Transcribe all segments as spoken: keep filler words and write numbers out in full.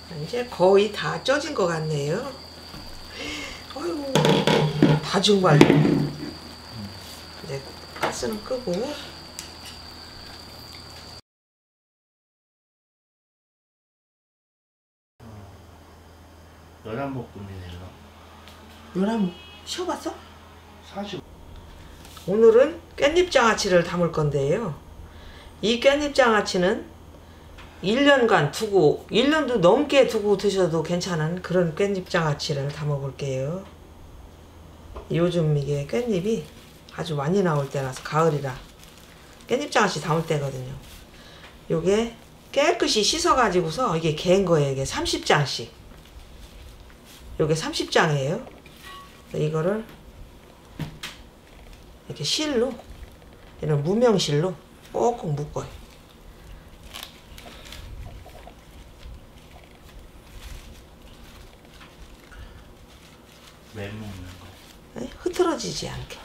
이제 거의 다 쪄진 것 같네요. 아이고, 다 정말. 이제 가스는 끄고. 열한볶음이네요. 열한 쉬어봤어? 사십. 오늘은 깻잎장아찌를 담을 건데요. 이 깻잎장아찌는 일 년간 두고, 일 년도 넘게 두고 드셔도 괜찮은 그런 깻잎장아찌를 담아 볼게요. 요즘 이게 깻잎이 아주 많이 나올 때라서 가을이라 깻잎장아찌 담을 때거든요. 요게 깨끗이 씻어 가지고서 이게 개인 거예요. 이게 삼십 장씩. 요게 삼십 장이에요. 이거를 이렇게 실로, 이런 무명실로 꼭꼭 묶어요. 왜 묶는 거? 네? 흐트러지지 않게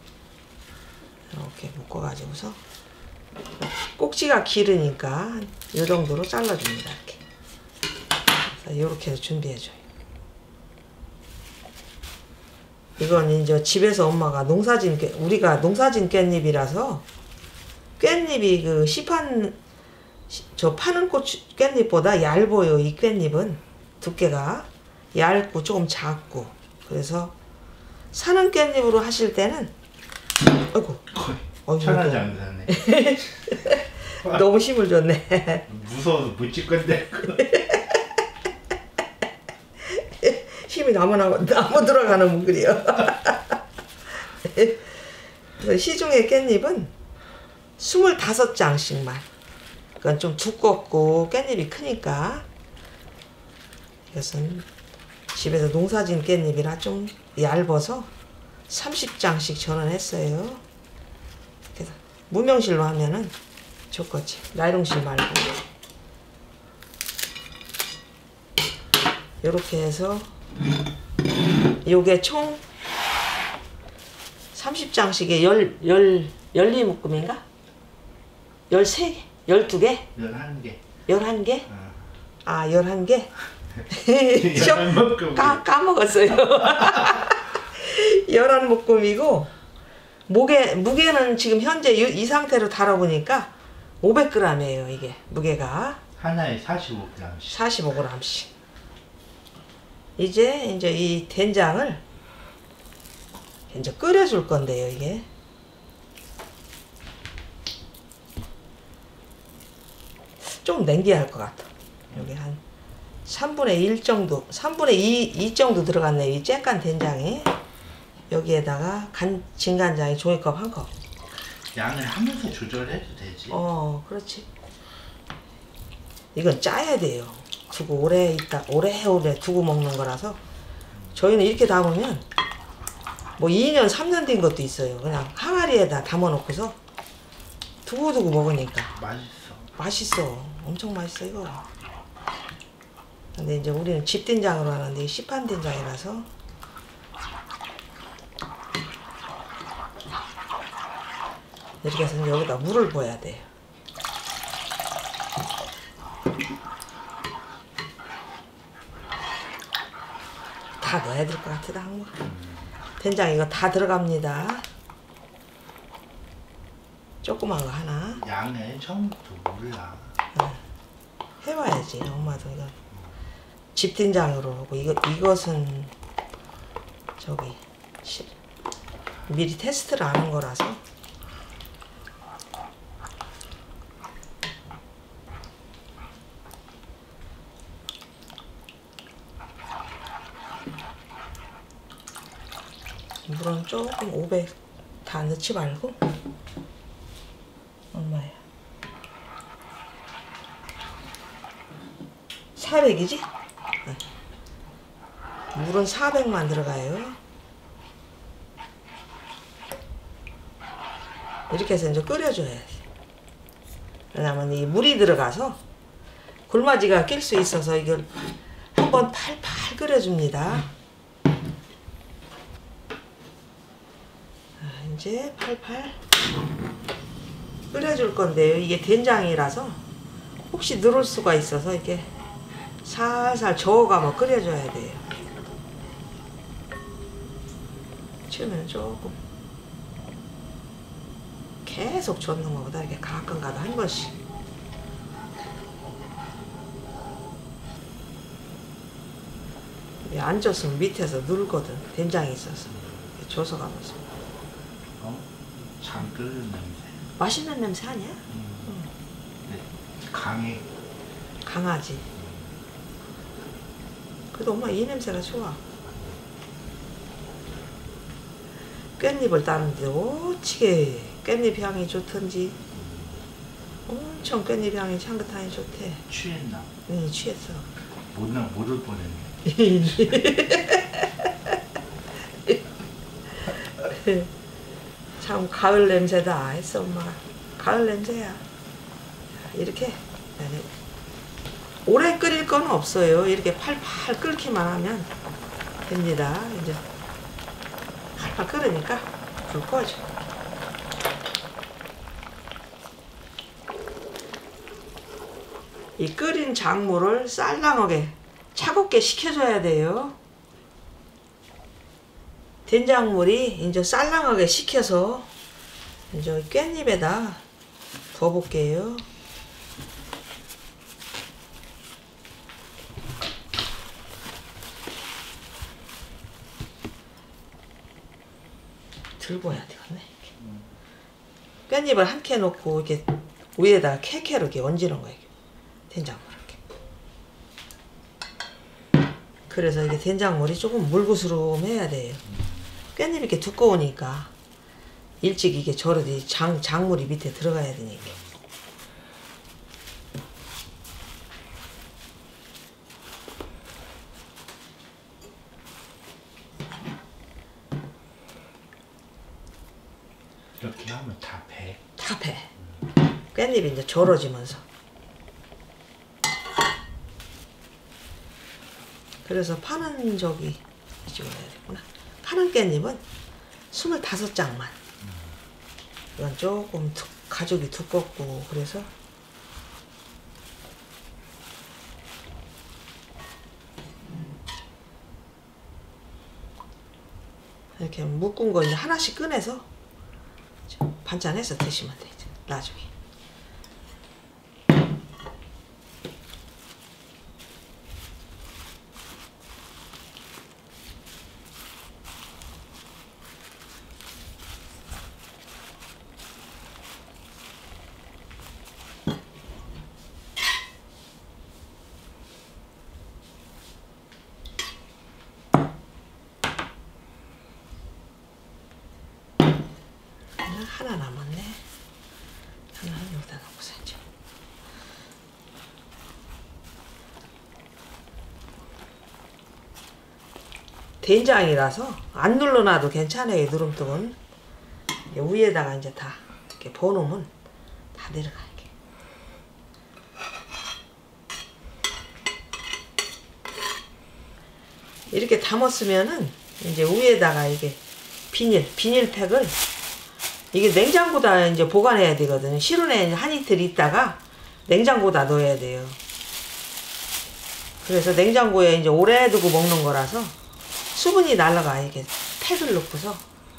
이렇게 묶어가지고서 꼭지가 길으니까 이 정도로 잘라줍니다. 이렇게. 그래서 이렇게 해서 준비해줘요. 이건 이제 집에서 엄마가 농사진, 우리가 농사진 깻잎이라서 깻잎이 그 시판, 저 파는 고추 깻잎보다 얇아요. 이 깻잎은 두께가 얇고 조금 작고. 그래서 사는 깻잎으로 하실 때는, 아이고, 천하지 않네. 너무 힘을 줬네. 무서워서 못 찍건데. 힘이 나무 나무 나무 들어가는 문글이요. 시중의 깻잎은 스물다섯 장씩만. 그건 좀 두껍고 깻잎이 크니까. 이것은 집에서 농사진 깻잎이라 좀 얇아서 삼십 장씩 전원했어요. 그래서 무명실로 하면은 좋겠지. 나이롱실 말고. 이렇게 해서 요게 총 삼십 장씩에 열, 열, 열네 묶음인가? 열세 개? 열두 개? 열한 개. 열한 개? 어. 아, 열한 개? 열한 묶음. 까, 까먹었어요. 열한 묶음이고, 무게, 무게는 지금 현재 이, 이 상태로 달아보니까 오백 그램이에요, 이게. 무게가. 하나에 사십오 그램씩. 사십오 그램씩. 이제, 이제 이 된장을 이제 끓여줄 건데요, 이게. 좀 냉겨야 할 것 같아. 여기 한 삼분의 일 정도, 삼분의 이, 이 정도 들어갔네요. 이 쬐깐 된장이. 여기에다가 간, 진간장이 종이컵 한 컵. 양을 하면서 조절해도 되지. 어, 그렇지. 이건 짜야 돼요. 두고 오래 있다, 오래오래 두고 먹는 거라서. 저희는 이렇게 담으면 뭐 이 년, 삼 년 된 것도 있어요. 그냥 항아리에다 담아 놓고서 두고두고 먹으니까. 맛있어. 맛있어. 엄청 맛있어, 이거. 근데 이제 우리는 집된장으로 하는데 시판 된장이라서 이렇게 해서 여기다 물을 부어야 돼요. 다 넣어야 될 것 같아, 한거. 된장 이거 다 들어갑니다. 조그만 거 하나. 양을 처음부터 몰라. 어. 해봐야지. 엄마도 이거 집된장으로 하고, 이거 이것은 저기 시, 미리 테스트를 안 한 거라서. 물은 조금 오백 다 넣지 말고. 얼마야? 사백이지? 네. 물은 사백만 들어가요. 이렇게 해서 이제 끓여줘야 돼. 왜냐면 이 물이 들어가서 골마지가 낄 수 있어서 이걸 한번 팔팔 끓여줍니다. 이제 팔팔 끓여줄 건데요. 이게 된장이라서 혹시 늘을 수가 있어서 이렇게 살살 저어가며 끓여줘야 돼요. 처음에는 조금 계속 젓는 것보다 이렇게 가끔가다 한 번씩. 안 줬으면 밑에서 눌거든. 된장이 있어서 줘서 가면서. 어? 장 끓는 냄새. 맛있는 냄새 아니야? 음. 응. 네. 강해. 강하지. 그래도 엄마 이 냄새가 좋아. 깻잎을 따는데 어찌게 깻잎 향이 좋던지. 엄청 깻잎 향이 향긋하니 좋대. 취했나? 응, 취했어. 못나 못올 뻔했네. 참 가을 냄새다 했어 엄마가. 가을 냄새야. 이렇게 오래 끓일 건 없어요. 이렇게 팔팔 끓기만 하면 됩니다. 이제 팔팔 끓으니까 불 꺼줘. 이 끓인 작물을 쌀랑하게 차갑게 식혀줘야 돼요. 된장물이 이제 쌀랑하게 식혀서 이제 깻잎에다 부어볼게요. 들고 해야 되겠네. 깻잎을 한 캐 놓고 이렇게 위에다가 캐캐로 이렇게 얹는 거예요. 된장물 이렇게. 그래서 이게 된장물이 조금 물구스름해야 돼요. 깻잎이 이렇게 두꺼우니까 일찍 이게 절어지 장 장물이 밑에 들어가야 되니까. 이렇게 하면 다 배. 다 배. 깻잎이 이제 절어지면서. 그래서 파는 저기 찍어야 되구나. 파는 깻잎은 스물다섯 장만. 이건 조금 두, 가죽이 두껍고 그래서 이렇게 묶은 거 이제 하나씩 꺼내서 반찬해서 드시면 되죠. 나중에. 하나 남았네. 하나는 여기다 놓고 살죠. 된장이라서 안 눌러놔도 괜찮아요. 누름떡은 위에다가 이제 다 이렇게 버놓으면 다 내려가. 이렇게. 이렇게 담았으면은 이제 위에다가 이게 비닐 비닐팩을 이게 냉장고다 이제 보관해야 되거든요. 실온에 한 이틀 있다가 냉장고다 넣어야 돼요. 그래서 냉장고에 이제 오래 두고 먹는 거라서 수분이 날라가. 이렇게 팩을 넣고서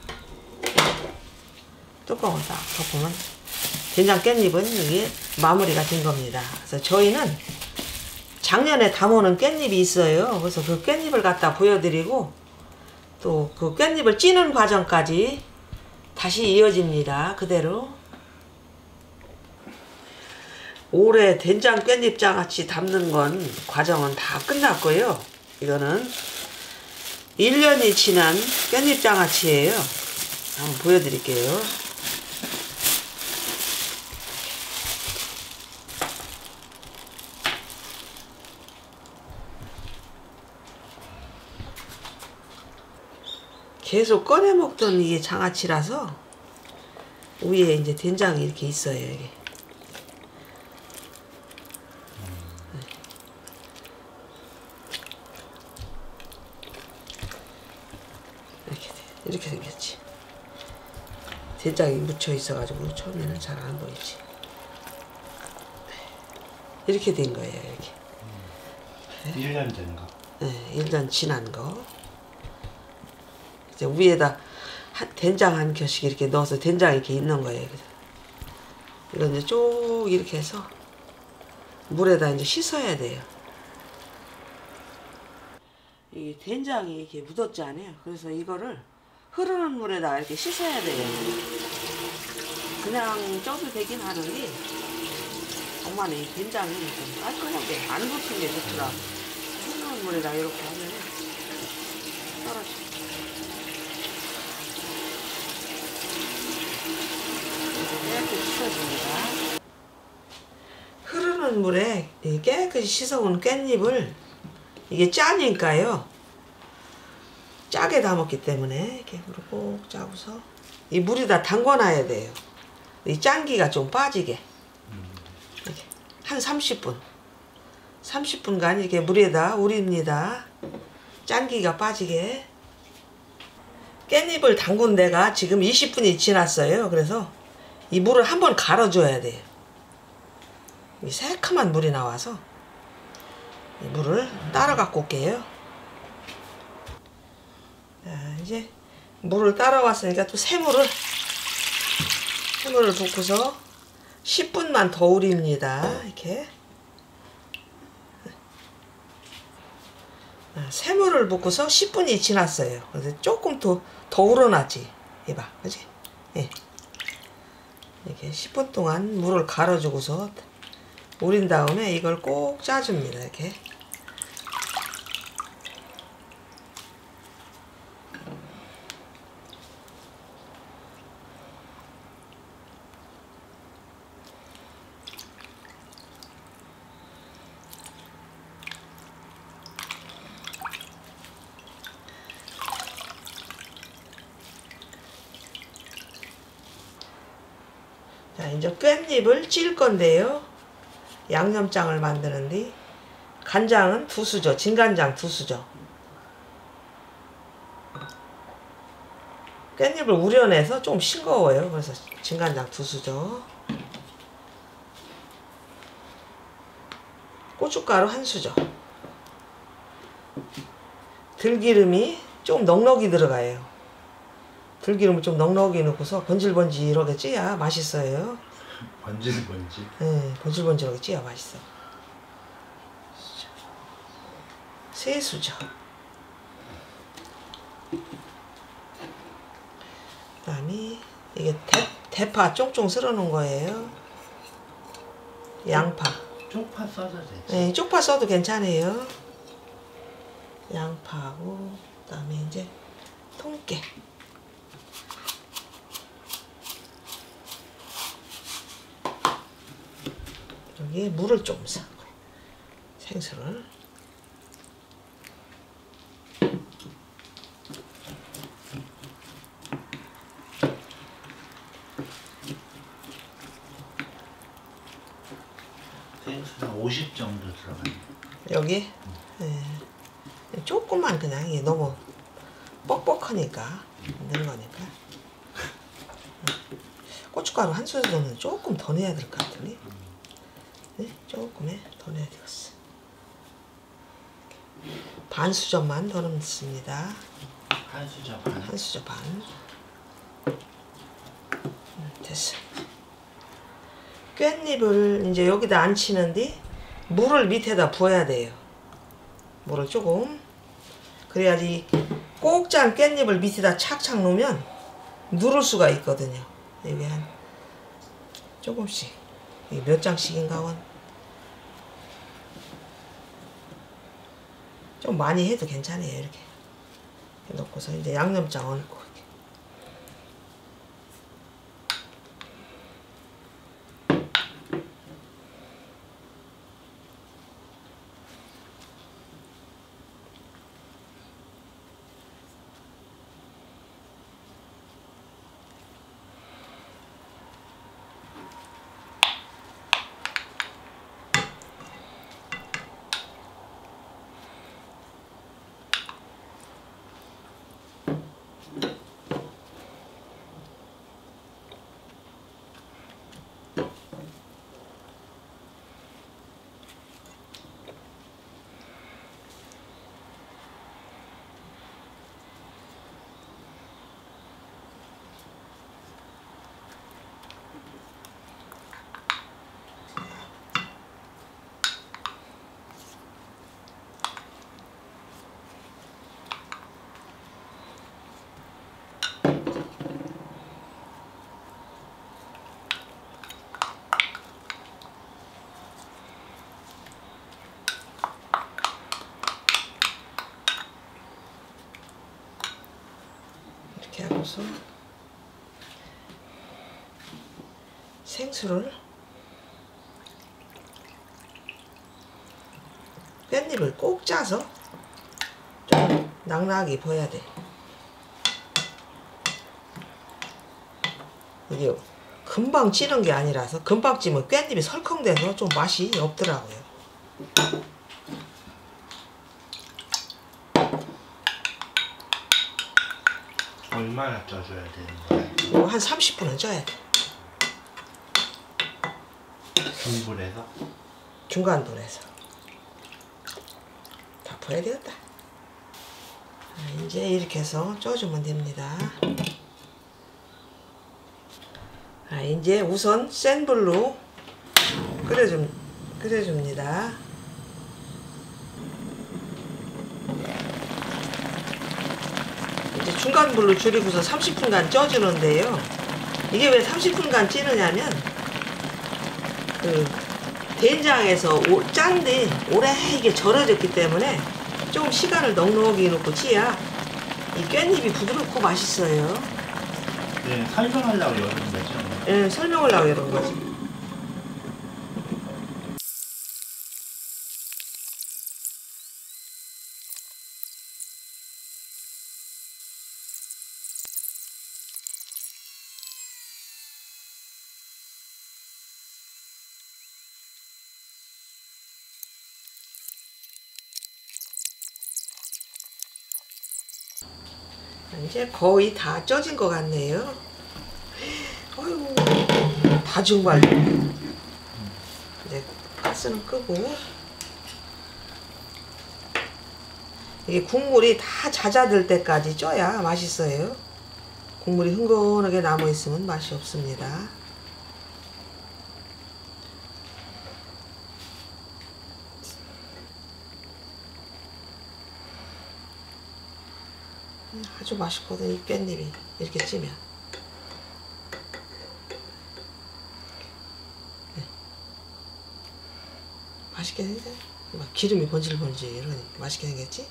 뚜껑을 딱 덮으면 된장 깻잎은 이게 마무리가 된 겁니다. 그래서 저희는 작년에 담아놓은 깻잎이 있어요. 그래서 그 깻잎을 갖다 보여드리고 또 그 깻잎을 찌는 과정까지 다시 이어집니다. 그대로. 올해 된장 깻잎 장아찌 담는 건 과정은 다 끝났고요. 이거는 일 년이 지난 깻잎 장아찌예요. 한번 보여드릴게요. 계속 꺼내 먹던 이게 장아찌라서 위에 이제 된장이 이렇게 있어요. 이게. 이렇게 이렇게 생겼지. 된장이 묻혀 있어가지고 처음에는 잘 안 보이지. 이렇게 된 거예요. 이렇게. 일 년 된 거. 네, 일 년 지난 거. 이제 위에다 한, 된장 한 켜씩 이렇게 넣어서 된장 이렇게 있는 거예요. 이거 이제 쭉 이렇게 해서 물에다 이제 씻어야 돼요. 이게 된장이 이렇게 묻었잖아요. 그래서 이거를 흐르는 물에다 이렇게 씻어야 돼요. 그냥 쪄도 되긴 하는데 엄마는 이 된장이 좀 깔끔하게 안 붙은 게 좋더라. 흐르는 물에다 이렇게 하면 떨어져. 깨끗이 씻어줍니다. 흐르는 물에 깨끗이 씻어온 깻잎을 이게 짜니까요. 짜게 담았기 때문에 이렇게 물을 꼭 짜고서 이 물에다 담궈놔야 돼요. 이 짠기가 좀 빠지게. 이렇게 한 삼십 분. 삼십 분간 이렇게 물에다 우립니다. 짠기가 빠지게. 깻잎을 담근 데가 지금 이십 분이 지났어요. 그래서 이 물을 한번 갈아줘야 돼요. 이 새카만 물이 나와서 이 물을 따라 갖고 올게요. 자, 이제 물을 따라왔으니까 또 새물을 새물을 붓고서 십 분만 더 우립니다. 이렇게 새물을 붓고서 십 분이 지났어요. 그래서 조금 더, 더 우러나지. 이봐, 그지? 예. 이렇게 십 분 동안 물을 갈아주고서 우린 다음에 이걸 꼭 짜줍니다. 이렇게. 자, 이제 깻잎을 찔 건데요. 양념장을 만드는데 간장은 두 수저, 진간장 두 수저. 깻잎을 우려내서 좀 싱거워요. 그래서 진간장 두 수저. 고춧가루 한 수저. 들기름이 좀 넉넉히 들어가요. 들기름을 좀 넉넉히 넣고서 번질번질하게 찌야 맛있어요. 번질번질. 네, 번질번질하게 찌야 맛있어. 세 수저. 그다음에 이게 대, 대파 쪽쪽 썰어 놓은 거예요. 양파. 쪽파 써도 되지. 네, 쪽파 써도 괜찮아요. 양파하고 그다음에 이제 통깨. 여기에 물을 좀 사. 생수를. 생수는 오십 정도 들어가네. 여기? 네. 조금만 그냥 이게 너무 뻑뻑하니까 넣는 거니까. 고춧가루 한 수저 정도는 조금 더 넣어야 될 것 같으니. 네? 조금에 더 넣어야 되겠어. 반 수저만 더 넣습니다. 한 수저 반. 한 수저 반. 음, 됐어. 깻잎을 이제 여기다 안 치는데 물을 밑에다 부어야 돼요. 물을 조금. 그래야지 꼭 짠 깻잎을 밑에다 착착 놓으면 누를 수가 있거든요. 여기 한 조금씩. 몇 장씩인가 원. 좀 많이 해도 괜찮아요. 이렇게 넣고서 이제 양념장 얹고. 쪄서 생수를 깻잎을 꼭 짜서 좀 낭낭하게 버야 돼. 이게 금방 찌는 게 아니라서 금방 찌면 깻잎이 설컹돼서 좀 맛이 없더라고요. 얼마나 쪄줘야 되는 거야? 이거 한 삼십 분은 쪄야 돼. 중불에서? 중간 불에서. 다 부어야 되겠다. 자, 이제 이렇게 해서 쪄주면 됩니다. 자, 이제 우선 센 불로 끓여줍, 끓여줍니다. 이제 중간 불로 줄이고서 삼십 분간 쪄주는데요. 이게 왜 삼십 분간 찌느냐면 그 된장에서 오, 짠데 오래 이게 절여졌기 때문에 좀 시간을 넉넉히 놓고 찌야 이 깻잎이 부드럽고 맛있어요. 네, 설명하려고 이러는 거죠? 예, 설명을 하고 이런 거지. 이제 거의 다 쪄진 것 같네요. 아이고, 다 정말. 이제 가스는 끄고 이게 국물이 다 잦아들 때까지 쪄야 맛있어요. 국물이 흥건하게 남아 있으면 맛이 없습니다. 아주 맛있거든, 이 깻잎이 이렇게 찌면. 네. 맛있게 생겼. 막 기름이 번질번질 이러니 맛있게 생겼지?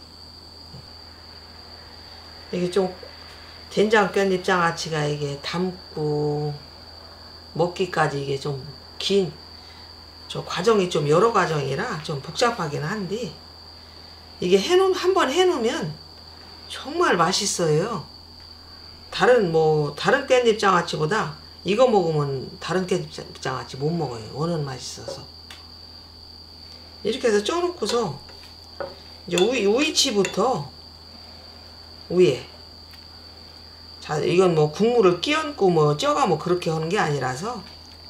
이게 좀 된장 깻잎 장아찌가 이게 담고 먹기까지 이게 좀 긴 저 과정이 좀 여러 과정이라 좀 복잡하긴 한데 이게 해놓은 한번 해놓으면 정말 맛있어요. 다른 뭐 다른 깻잎 장아찌보다 이거 먹으면 다른 깻잎 장아찌 못 먹어요. 워낙 맛있어서. 이렇게 해서 쪄놓고서 이제 우이, 우이치부터 위에. 자, 이건 뭐 국물을 끼얹고 뭐 쪄가 뭐 그렇게 하는 게 아니라서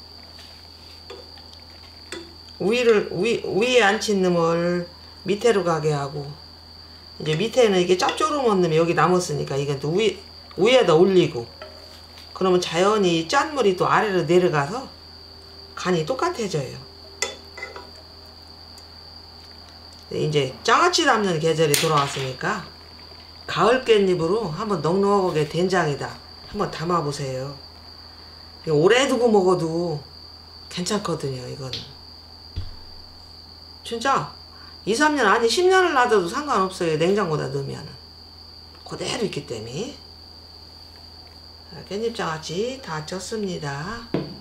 위를 위 위에 앉힌 놈을 밑에로 가게 하고. 이제 밑에는 이게 짭조름한 놈이 여기 남았으니까 이건 또 위, 위에다 올리고 그러면 자연히 짠물이 또 아래로 내려가서 간이 똑같아져요. 이제 장아찌 담는 계절이 돌아왔으니까 가을 깻잎으로 한번 넉넉하게 된장에다 한번 담아보세요. 오래 두고 먹어도 괜찮거든요. 이거는 진짜 이, 삼 년 아니 십 년을 놔둬도 상관없어요. 냉장고에다 넣으면 그대로 있기 때문에. 깻잎 장아찌 다 쪘습니다.